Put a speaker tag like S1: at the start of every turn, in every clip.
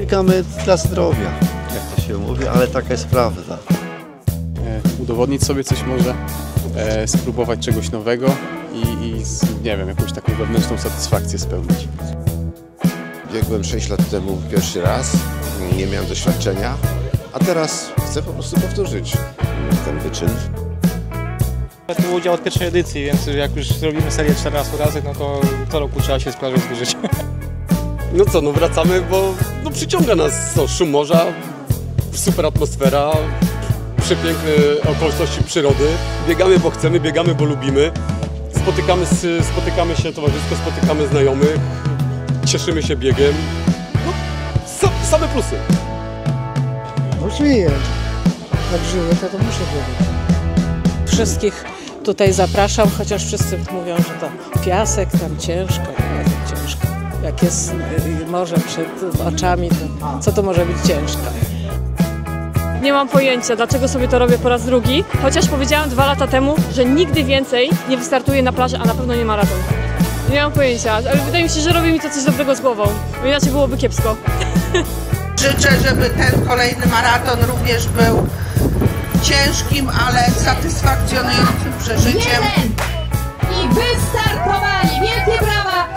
S1: biegamy dla zdrowia, jak to się mówi, ale taka jest prawda.
S2: Udowodnić sobie coś może, spróbować czegoś nowego i nie wiem, jakąś taką wewnętrzną satysfakcję spełnić.
S3: Biegłem 6 lat temu pierwszy raz, nie miałem doświadczenia, a teraz chcę po prostu powtórzyć ten wyczyn.
S4: To udział od pierwszej edycji, więc jak już zrobimy serię 14 razy, no to co roku trzeba się sprawy zbliżyć.
S5: No co, no wracamy, bo no przyciąga nas szum morza, super atmosfera, przepiękne okoliczności przyrody. Biegamy, bo chcemy, biegamy, bo lubimy. Spotykamy się towarzysko, spotykamy znajomych, cieszymy się biegiem. No, same plusy.
S6: Oczywiście, jak żyję, to muszę biegać.
S7: Wszystkich tutaj zapraszam, chociaż wszyscy mówią, że to piasek, tam ciężko, ciężko. Jak jest morze przed oczami, to co to może być ciężko?
S8: Nie mam pojęcia, dlaczego sobie to robię po raz drugi, chociaż powiedziałam 2 lata temu, że nigdy więcej nie wystartuję na plaży, a na pewno nie maraton. Nie mam pojęcia, ale wydaje mi się, że robi mi to coś dobrego z głową, bo inaczej byłoby kiepsko.
S9: Życzę, żeby ten kolejny maraton również był ciężkim, ale satysfakcjonującym przeżyciem.
S10: I wystartowali! Wielkie brawa!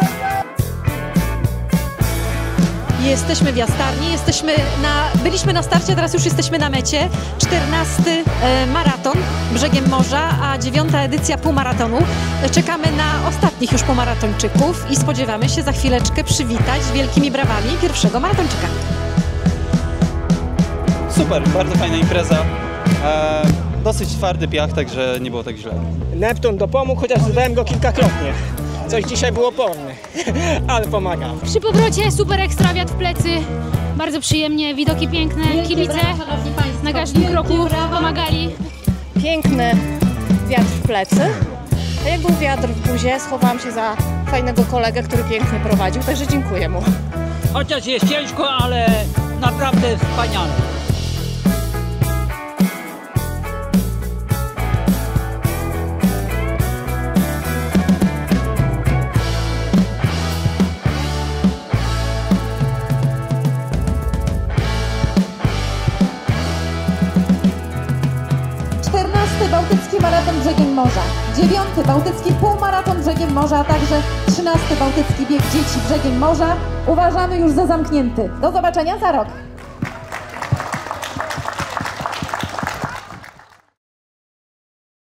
S11: Jesteśmy w Jastarni, byliśmy na starcie, teraz już jesteśmy na mecie. 14. maraton brzegiem morza, a 9. edycja półmaratonu. Czekamy na ostatnich już półmaratończyków i spodziewamy się za chwileczkę przywitać wielkimi brawami pierwszego maratończyka.
S12: Super, bardzo fajna impreza. Dosyć twardy piach, także nie było tak źle.
S4: Neptun dopomógł, chociaż zdałem go kilkakrotnie. Coś dzisiaj było porny, ale pomaga.
S10: Przy powrocie super ekstra wiatr w plecy. Bardzo przyjemnie, widoki piękne, kibice na każdym kroku pomagali.
S13: Piękny wiatr w plecy. A jak był wiatr w buzie, schowałam się za fajnego kolegę, który pięknie prowadził, także dziękuję mu.
S14: Chociaż jest ciężko, ale naprawdę wspaniale.
S15: Bałtycki Maraton Brzegiem Morza, 9. Bałtycki Półmaraton Brzegiem Morza, a także 13. Bałtycki Bieg Dzieci Brzegiem Morza uważamy już za zamknięty. Do zobaczenia za rok.